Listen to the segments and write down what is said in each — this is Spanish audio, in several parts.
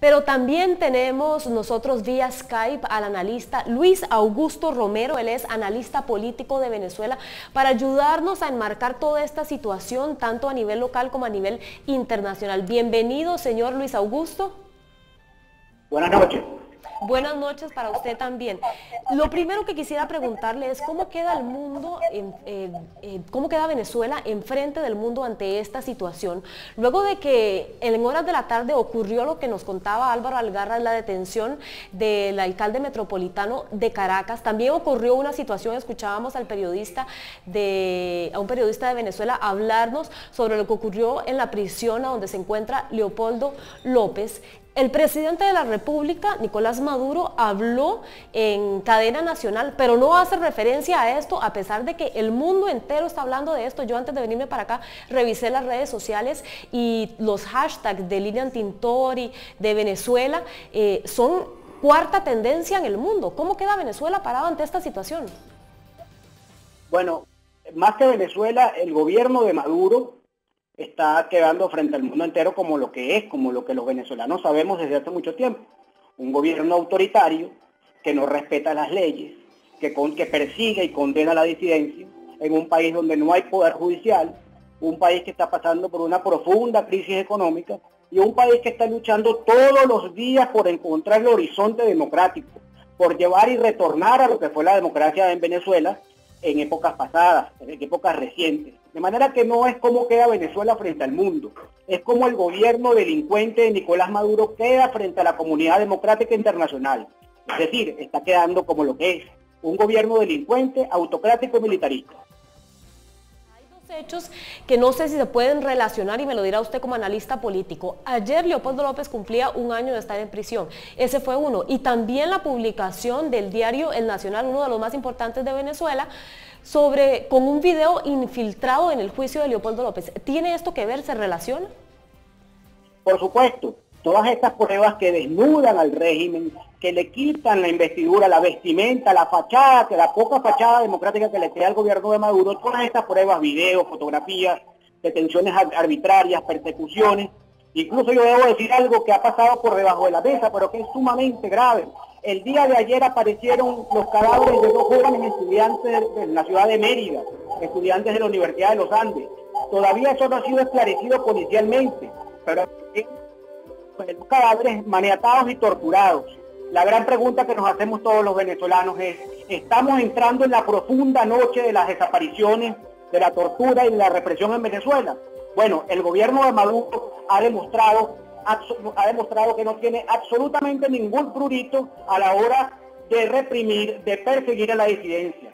Pero también tenemos nosotros vía Skype al analista Luis Augusto Romero. Él es analista político de Venezuela, para ayudarnos a enmarcar toda esta situación, tanto a nivel local como a nivel internacional. Bienvenido, señor Luis Augusto. Buenas noches. Buenas noches para usted también. Lo primero que quisiera preguntarle es cómo queda el mundo, cómo queda Venezuela enfrente del mundo ante esta situación. Luego de que en horas de la tarde ocurrió lo que nos contaba Álvaro Algarra, la detención del alcalde metropolitano de Caracas, también ocurrió una situación, escuchábamos a un periodista de Venezuela hablarnos sobre lo que ocurrió en la prisión a donde se encuentra Leopoldo López. El presidente de la República, Nicolás Maduro, habló en cadena nacional, pero no hace referencia a esto, a pesar de que el mundo entero está hablando de esto. Yo antes de venirme para acá revisé las redes sociales y los hashtags de Lilian Tintori, de Venezuela, son cuarta tendencia en el mundo. ¿Cómo queda Venezuela parado ante esta situación? Bueno, más que Venezuela, el gobierno de Maduro está quedando frente al mundo entero como lo que es, como lo que los venezolanos sabemos desde hace mucho tiempo. Un gobierno autoritario que no respeta las leyes, que persigue y condena la disidencia, en un país donde no hay poder judicial, un país que está pasando por una profunda crisis económica y un país que está luchando todos los días por encontrar el horizonte democrático, por llevar y retornar a lo que fue la democracia en Venezuela en épocas pasadas, en épocas recientes. De manera que no es como queda Venezuela frente al mundo, es como el gobierno delincuente de Nicolás Maduro queda frente a la comunidad democrática internacional. Es decir, está quedando como lo que es, un gobierno delincuente, autocrático y militarista. Hay dos hechos que no sé si se pueden relacionar y me lo dirá usted como analista político. Ayer Leopoldo López cumplía 1 año de estar en prisión, ese fue uno, y también la publicación del diario El Nacional, uno de los más importantes de Venezuela, con un video infiltrado en el juicio de Leopoldo López. ¿Tiene esto que ver? ¿Se relaciona? Por supuesto, todas estas pruebas que desnudan al régimen, que le quitan la investidura, la vestimenta, la fachada, que la poca fachada democrática que le queda al gobierno de Maduro, todas estas pruebas, videos, fotografías, detenciones arbitrarias, persecuciones. Incluso yo debo decir algo que ha pasado por debajo de la mesa, pero que es sumamente grave. El día de ayer aparecieron los cadáveres de 2 jóvenes estudiantes de la ciudad de Mérida, estudiantes de la Universidad de los Andes. Todavía eso no ha sido esclarecido policialmente, pero los cadáveres maniatados y torturados. La gran pregunta que nos hacemos todos los venezolanos es, ¿estamos entrando en la profunda noche de las desapariciones, de la tortura y de la represión en Venezuela? Bueno, el gobierno de Maduro ha demostrado que no tiene absolutamente ningún prurito a la hora de reprimir, de perseguir a la disidencia.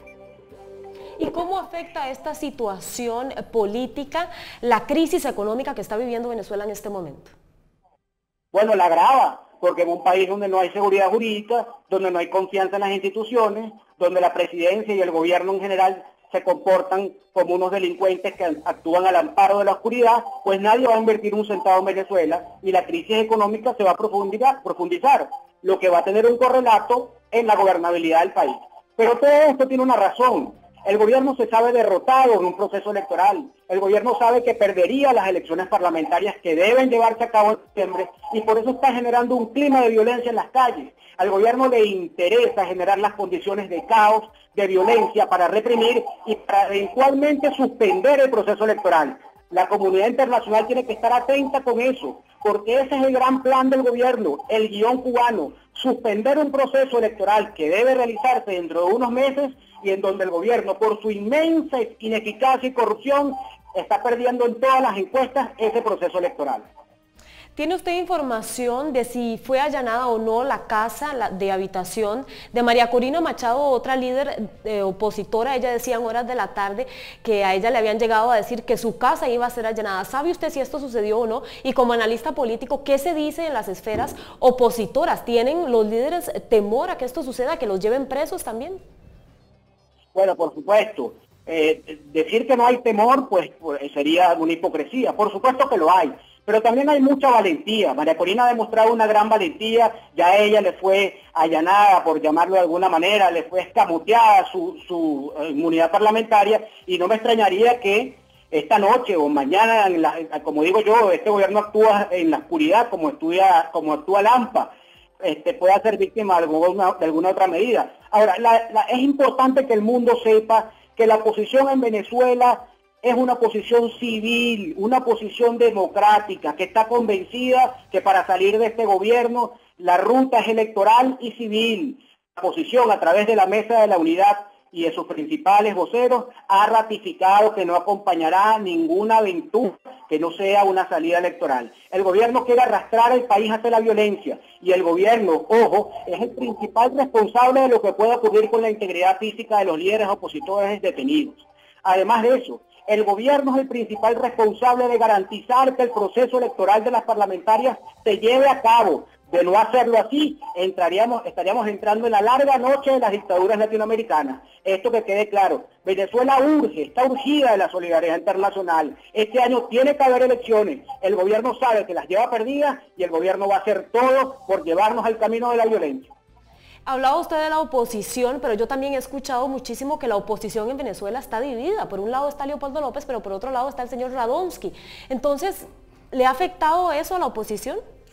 ¿Y cómo afecta esta situación política la crisis económica que está viviendo Venezuela en este momento? Bueno, la agrava, porque en un país donde no hay seguridad jurídica, donde no hay confianza en las instituciones, donde la presidencia y el gobierno en general se comportan como unos delincuentes que actúan al amparo de la oscuridad, pues nadie va a invertir un centavo en Venezuela y la crisis económica se va a profundizar, lo que va a tener un correlato en la gobernabilidad del país. Pero todo esto tiene una razón. El gobierno se sabe derrotado en un proceso electoral. El gobierno sabe que perdería las elecciones parlamentarias que deben llevarse a cabo en septiembre y por eso está generando un clima de violencia en las calles. Al gobierno le interesa generar las condiciones de caos, de violencia para reprimir y para eventualmente suspender el proceso electoral. La comunidad internacional tiene que estar atenta con eso, porque ese es el gran plan del gobierno, el guión cubano, suspender un proceso electoral que debe realizarse dentro de unos meses y en donde el gobierno, por su inmensa ineficacia y corrupción, está perdiendo en todas las encuestas ese proceso electoral. ¿Tiene usted información de si fue allanada o no la casa de habitación de María Corina Machado, otra líder opositora? Ella decía en horas de la tarde que a ella le habían llegado a decir que su casa iba a ser allanada. ¿Sabe usted si esto sucedió o no? Y como analista político, ¿qué se dice en las esferas opositoras? ¿Tienen los líderes temor a que esto suceda, que los lleven presos también? Bueno, por supuesto. Decir que no hay temor, pues sería una hipocresía. Por supuesto que lo hay. Pero también hay mucha valentía. María Corina ha demostrado una gran valentía, ya a ella le fue allanada, por llamarlo de alguna manera, le fue escamoteada su inmunidad parlamentaria, y no me extrañaría que esta noche o mañana, como digo yo, este gobierno actúa en la oscuridad como actúa Lampa, pueda ser víctima de alguna otra medida. Ahora, es importante que el mundo sepa que la oposición en Venezuela es una oposición civil, una oposición democrática, que está convencida que para salir de este gobierno la ruta es electoral y civil. La oposición, a través de la Mesa de la Unidad y de sus principales voceros, ha ratificado que no acompañará ninguna aventura que no sea una salida electoral. El gobierno quiere arrastrar al país hacia la violencia y el gobierno, ojo, es el principal responsable de lo que pueda ocurrir con la integridad física de los líderes opositores detenidos. Además de eso, el gobierno es el principal responsable de garantizar que el proceso electoral de las parlamentarias se lleve a cabo. De no hacerlo así, estaríamos entrando en la larga noche de las dictaduras latinoamericanas. Esto que quede claro, Venezuela está urgida de la solidaridad internacional. Este año tiene que haber elecciones. El gobierno sabe que las lleva perdidas y el gobierno va a hacer todo por llevarnos al camino de la violencia. Hablaba usted de la oposición, pero yo también he escuchado muchísimo que la oposición en Venezuela está dividida. Por un lado está Leopoldo López, pero por otro lado está el señor Radonsky. Entonces, ¿le ha afectado eso a la oposición?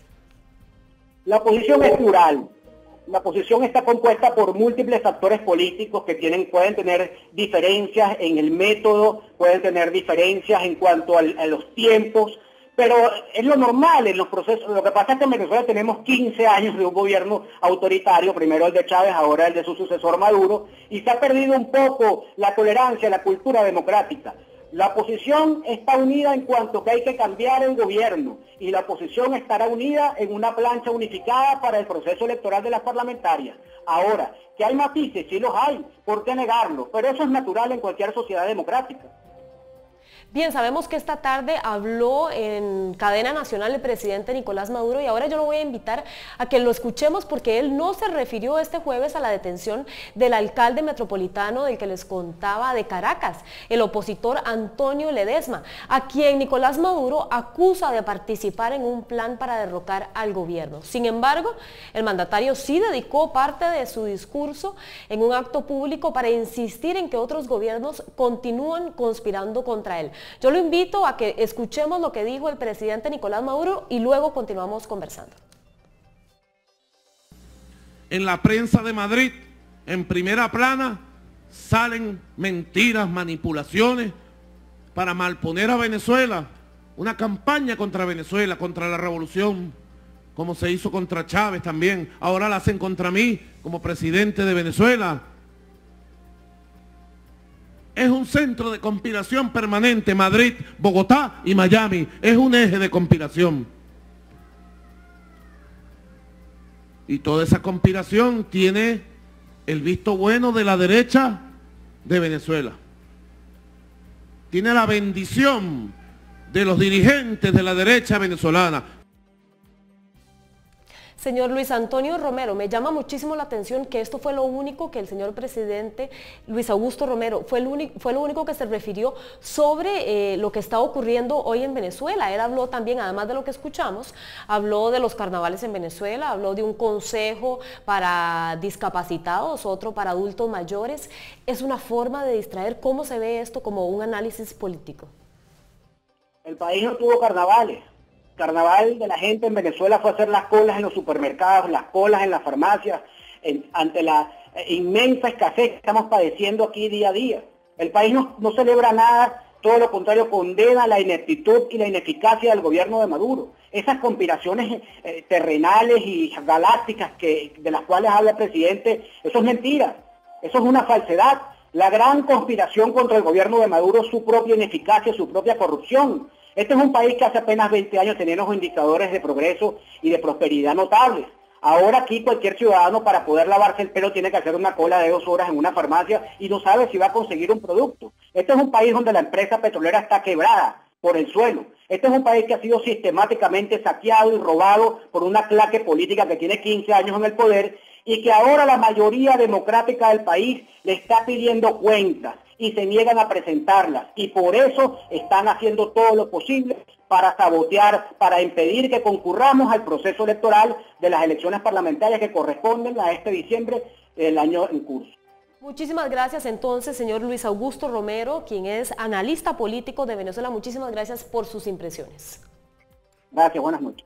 La oposición es plural. La oposición está compuesta por múltiples actores políticos que pueden tener diferencias en el método, pueden tener diferencias en cuanto a los tiempos, pero es lo normal en los procesos. Lo que pasa es que en Venezuela tenemos 15 años de un gobierno autoritario, primero el de Chávez, ahora el de su sucesor Maduro, y se ha perdido un poco la tolerancia, la cultura democrática. La oposición está unida en cuanto que hay que cambiar el gobierno y la oposición estará unida en una plancha unificada para el proceso electoral de las parlamentarias. Ahora, que hay matices, sí los hay, ¿por qué negarlo? Pero eso es natural en cualquier sociedad democrática. Bien, sabemos que esta tarde habló en cadena nacional el presidente Nicolás Maduro y ahora yo lo voy a invitar a que lo escuchemos porque él no se refirió este jueves a la detención del alcalde metropolitano del que les contaba de Caracas, el opositor Antonio Ledesma, a quien Nicolás Maduro acusa de participar en un plan para derrocar al gobierno. Sin embargo, el mandatario sí dedicó parte de su discurso en un acto público para insistir en que otros gobiernos continúan conspirando contra él. Yo lo invito a que escuchemos lo que dijo el presidente Nicolás Maduro y luego continuamos conversando. En la prensa de Madrid, en primera plana, salen mentiras, manipulaciones para malponer a Venezuela. Una campaña contra Venezuela, contra la revolución, como se hizo contra Chávez también. Ahora la hacen contra mí como presidente de Venezuela. Es un centro de conspiración permanente, Madrid, Bogotá y Miami. Es un eje de conspiración. Y toda esa conspiración tiene el visto bueno de la derecha de Venezuela. Tiene la bendición de los dirigentes de la derecha venezolana. Señor Luis Antonio Romero, me llama muchísimo la atención que esto fue lo único que el señor presidente Luis Augusto Romero, fue lo único que se refirió sobre lo que está ocurriendo hoy en Venezuela. Él habló también, además de lo que escuchamos, habló de los carnavales en Venezuela, habló de un consejo para discapacitados, otro para adultos mayores. Es una forma de distraer. ¿Cómo se ve esto como un análisis político? El país no tuvo carnavales. Carnaval de la gente en Venezuela fue hacer las colas en los supermercados, las colas en las farmacias, ante la inmensa escasez que estamos padeciendo aquí día a día. El país no celebra nada, todo lo contrario, condena la ineptitud y la ineficacia del gobierno de Maduro. Esas conspiraciones terrenales y galácticas de las cuales habla el presidente, eso es mentira, eso es una falsedad. La gran conspiración contra el gobierno de Maduro es su propia ineficacia, su propia corrupción. Este es un país que hace apenas 20 años tenía unos indicadores de progreso y de prosperidad notables. Ahora aquí cualquier ciudadano para poder lavarse el pelo tiene que hacer una cola de 2 horas en una farmacia y no sabe si va a conseguir un producto. Este es un país donde la empresa petrolera está quebrada por el suelo. Este es un país que ha sido sistemáticamente saqueado y robado por una clase política que tiene 15 años en el poder y que ahora la mayoría democrática del país le está pidiendo cuentas y se niegan a presentarlas y por eso están haciendo todo lo posible para sabotear, para impedir que concurramos al proceso electoral de las elecciones parlamentarias que corresponden a este diciembre del año en curso. Muchísimas gracias entonces, señor Luis Augusto Romero, quien es analista político de Venezuela. Muchísimas gracias por sus impresiones. Gracias, buenas noches.